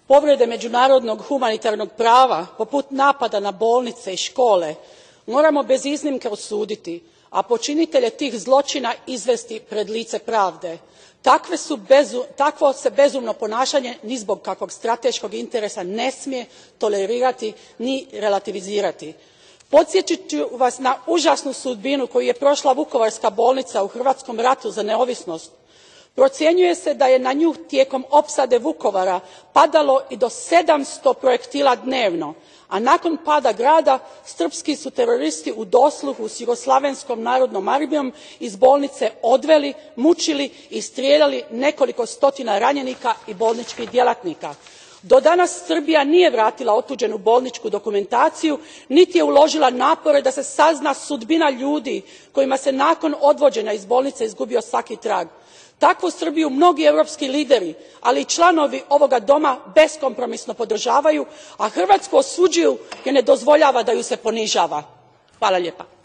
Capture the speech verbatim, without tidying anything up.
povrede međunarodnog humanitarnog prava poput napada na bolnice i škole moramo bez iznimke osuditi, a počinitelje tih zločina izvesti pred lice pravde. Takvo se bezumno ponašanje ni zbog kakvog strateškog interesa ne smije tolerirati ni relativizirati. Podsjetit ću vas na užasnu sudbinu koju je prošla vukovarska bolnica u hrvatskom ratu za neovisnost. Procjenjuje se da je na nju tijekom opsade Vukovara padalo i do sedamsto projektila dnevno, a nakon pada grada srpski su teroristi u dosluhu s Jugoslavenskom narodnom armijom iz bolnice odveli, mučili i strijeljali nekoliko stotina ranjenika i bolničkih djelatnika. Do danas Srbija nije vratila otuđenu bolničku dokumentaciju niti je uložila napore da se sazna sudbina ljudi kojima se nakon odvođenja iz bolnice izgubio svaki trag. Takvu Srbiju mnogi europski lideri, ali i članovi ovoga doma beskompromisno podržavaju, a Hrvatsku osuđuju jer ne dozvoljava da ju se ponižava. Hvala lijepa.